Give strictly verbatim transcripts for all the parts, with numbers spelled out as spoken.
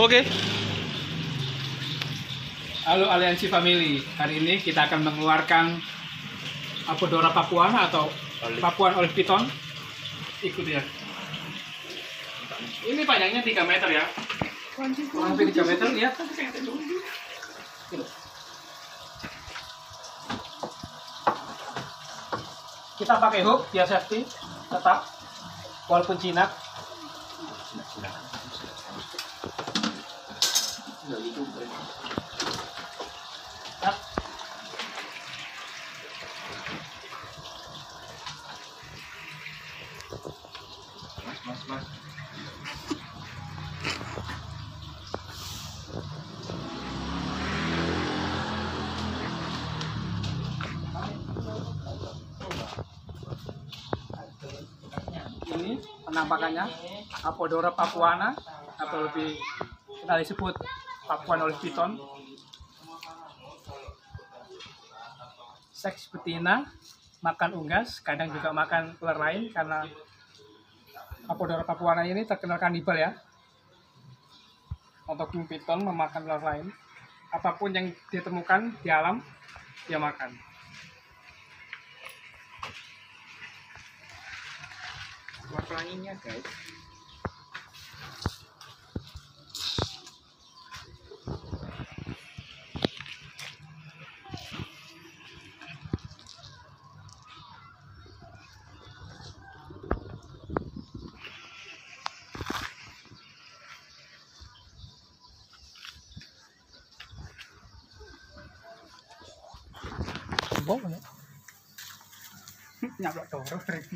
Oke. Halo Aliansi Family. Hari ini kita akan mengeluarkan Apodora papuana atau Papuan Olive Piton. Ikut ya. Ini panjangnya tiga meter ya. Kurang lebih tiga meter, lihat. Kita pakai hook biar safety tetap walaupun jinak. Mas, mas, mas. Ini penampakannya Apodora papuana atau lebih kita disebut Papuan Olive Piton. Seks betina, makan unggas, kadang juga makan ular lain karena Apodora papuana ini terkenal kanibal ya. Untuk King Piton memakan ular lain, apapun yang ditemukan di alam dia makan. Keluar pelanginya guys. Boleh. Nyablok toro.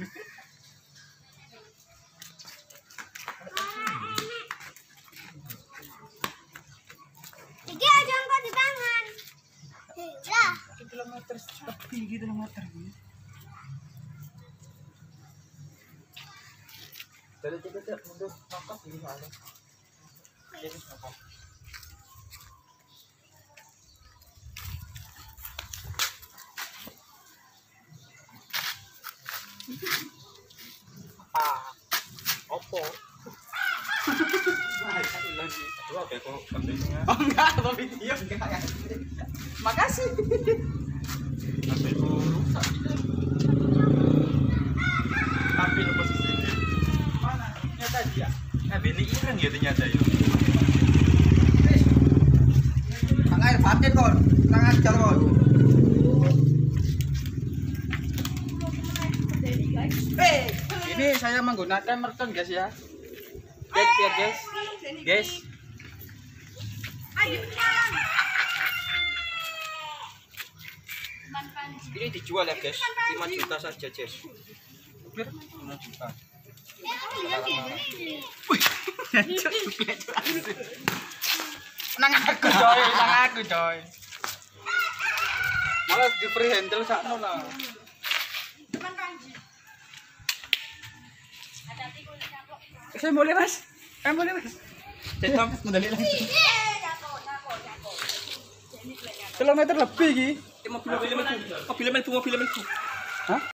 Iki aja angkat di tangan. Lah. Kilometer seperti kilometer ini. Dari kita tidak mundur ngangkat ini ada. Ini apa? Ah, opo? Lagi. Dua apa kok kambingnya? Oh enggak, apa video enggak. Makasih. Sampai rusak. Tapi lu posisi mana? Nyata dia. Eh, ini ireng ya ternyata ya. Kang air batin kon. Kang ajar kon. Eh, ini saya menggunakan merton guys ya. Guys, ya guys. Guys. Ayo jalan. Ini dijual ya guys, lima juta saja guys. Hampir lima juta. Nang aku coy, nang aku coy. Malah di free handle sakno lah. Saya boleh mas, saya boleh mas. Jadi sampai medali langsung. Kilometer lebih gini. Mobil mobil mobil mobil mobil mobil. Hah?